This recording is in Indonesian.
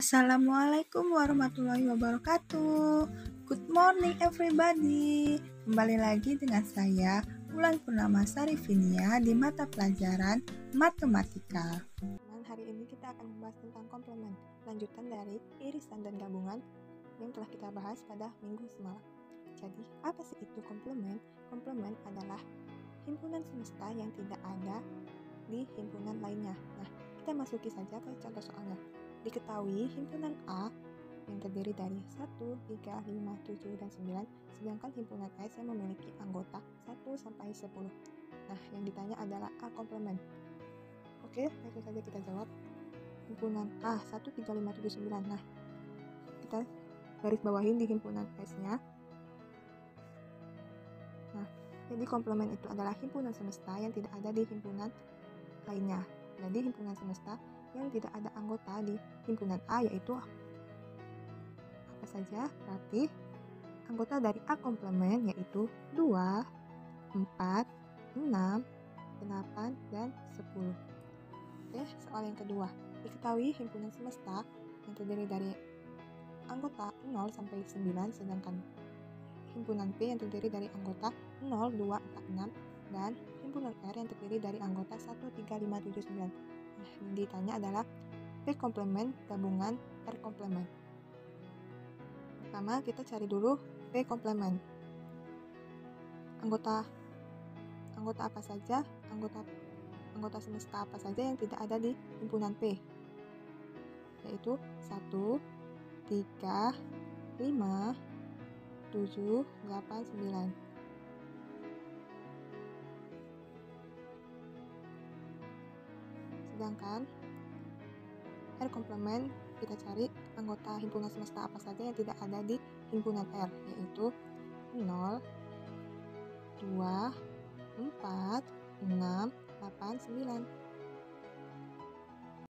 Assalamualaikum warahmatullahi wabarakatuh. Good morning everybody. Kembali lagi dengan saya Wulan Purnama Sarifinia di mata pelajaran Matematika. Hari ini kita akan membahas tentang komplement, lanjutan dari irisan dan gabungan yang telah kita bahas pada minggu semalam. Jadi, apa sih itu komplement? Komplement adalah himpunan semesta yang tidak ada di himpunan lainnya. Nah, kita masuki saja ke contoh soalnya. Diketahui himpunan A yang terdiri dari 1, 3, 5, 7, dan 9, sedangkan himpunan S yang memiliki anggota 1 sampai 10. Nah, yang ditanya adalah A komplement. Oke, langsung saja kita jawab. Himpunan A 1, 3, 5, 7, 9. Nah, kita garis bawahin di himpunan S-nya. Nah, jadi komplement itu adalah himpunan semesta yang tidak ada di himpunan lainnya. Jadi himpunan semesta yang tidak ada anggota di himpunan A yaitu apa saja? Berarti anggota dari A komplement yaitu 2, 4, 6, 8, dan 10. Oke, soal yang kedua. Diketahui himpunan semesta yang terdiri dari anggota 0 sampai 9, sedangkan himpunan P yang terdiri dari anggota 0, 2, 4, 6, dan himpunan R yang terdiri dari anggota 1, 3, 5, 7, 9. Nah, yang ditanya adalah P komplement gabungan R komplement. Pertama, kita cari dulu P komplement. Anggota apa saja? Anggota semesta apa saja yang tidak ada di himpunan P? Yaitu 1, 3, 5, 7, 8, 9. Sedangkan R komplement kita cari anggota himpunan semesta apa saja yang tidak ada di himpunan R, yaitu 0, 2, 4, 6, 8, 9.